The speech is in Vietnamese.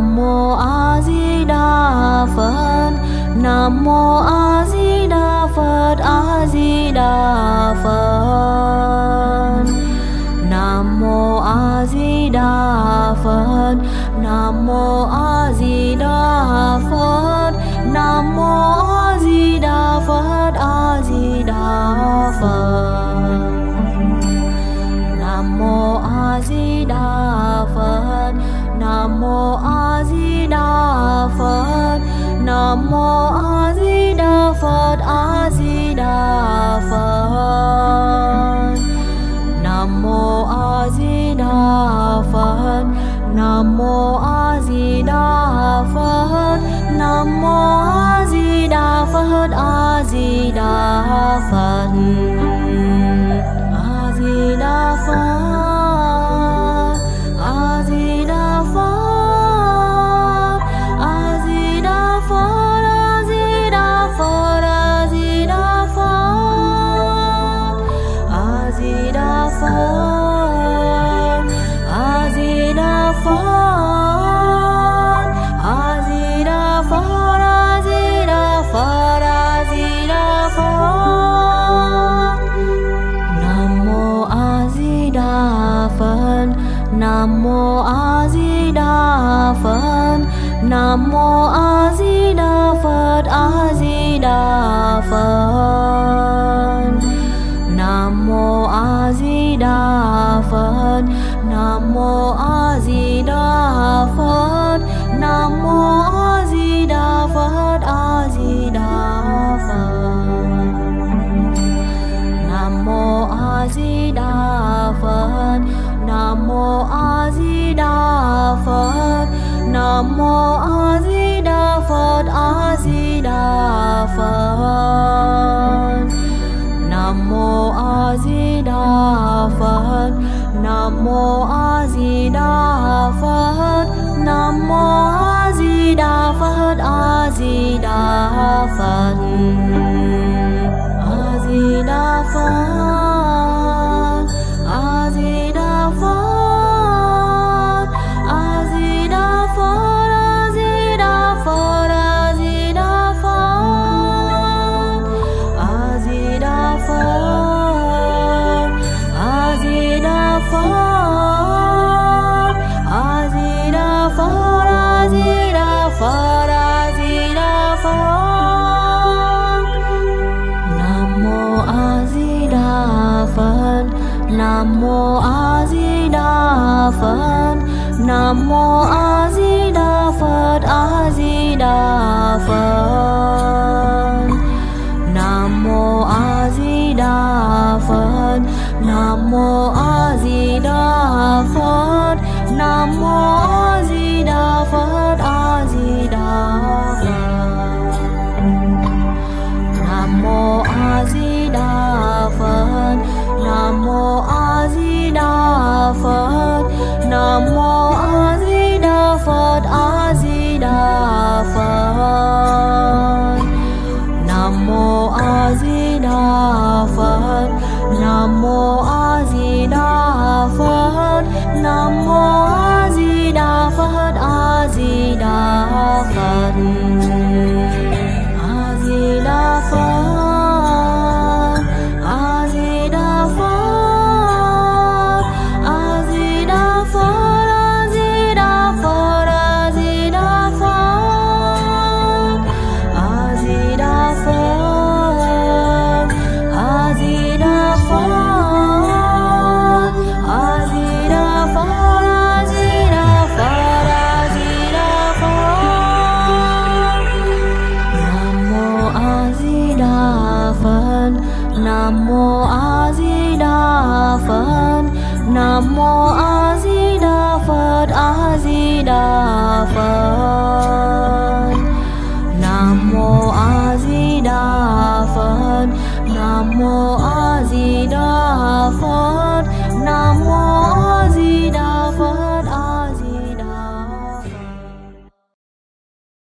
Nam Mô A Di Đà Phật. Nam Mô A Di Đà Phật. A Di Đà Phật. Nam Mô A Di Đà Phật. Nam Mô A Di Đà Phật. Nam Mô A Di Đà Phật. A Di Đà Phật. Nam Mô A Di Đà Phật. Nam Mô A Di Đà Phật. Nam Mô A Di Đà Phật. A Di Đà Phật. Nam Mô A Di Đà Phật. Nam Mô A Di Đà Phật. Nam Mô A Di Đà Phật. A Di Đà Phật. A Di Đà Phật. A Di Đà Phật. A Di Đà Phật. A Di Đà Phật. A Di Đà Phật. A Di Đà Phật. A Di Đà Phật. A Di Đà Phật. A Di Đà Phật. A Di Đà Phật. Nam Mô A Di Đà Phật. Nam Mô A Di Đà Phật. Nam Mô A Di Đà Phật. A Di Đà Phật. Nam Mô A Di Đà Phật. Nam Mô A Di Đà Phật. Nam Mô A Di Đà Phật. A Di Đà Phật. Nam Mô A Di Đà Phật. Nam Mô A Di Đà Phật. Nam Mô A Di Đà Phật. A Di Đà Phật. Nam Mô A Di Đà Phật. Nam Mô A Di Đà Phật. Nam Mô A Di Đà Phật. A Di Đà Phật. A Di Đà Phật. A Di Đà Phật. A Di Đà Phật. A Di Đà Phật. A Di Đà Phật. A Di Đà Phật. A Di Đà Phật. A Di Đà Phật. A Di Đà Phật. A Di Đà Phật. Nam Mô A Di Đà Phật. Nam Mô A Di Đà Phật. Nam Mô A Di Đà Phật. A Di Đà Phật. Nam Mô A Di Đà Phật. Nam Mô A Di Đà Phật. Nam Mô A Di Đà Phật. A Di Đà Phật. Nam Mô A Di Đà Phật. Nam Mô A Di Đà Phật. Nam Mô A Di Đà Phật. A Di Đà Phật. Nam Mô A Di Đà Phật. Nam Mô A Di Đà Phật. Nam Mô A Di Đà Phật. A Di Đà Phật. A Di Đà Phật. A Di Đà Phật. A Di Đà Phật. A Di Đà Phật. A Di Đà Phật. A Di Đà Phật. A Di Đà Phật. A Di Đà Phật. A Di Đà Phật. A Di Đà Phật. Nam Mô A Di Đà Phật. Nam Mô A Di Đà Phật. Nam Mô A Di Đà Phật. A Di Đà Phật. Nam Mô A Di Đà Phật. Nam Mô A Di Đà Phật. Nam Mô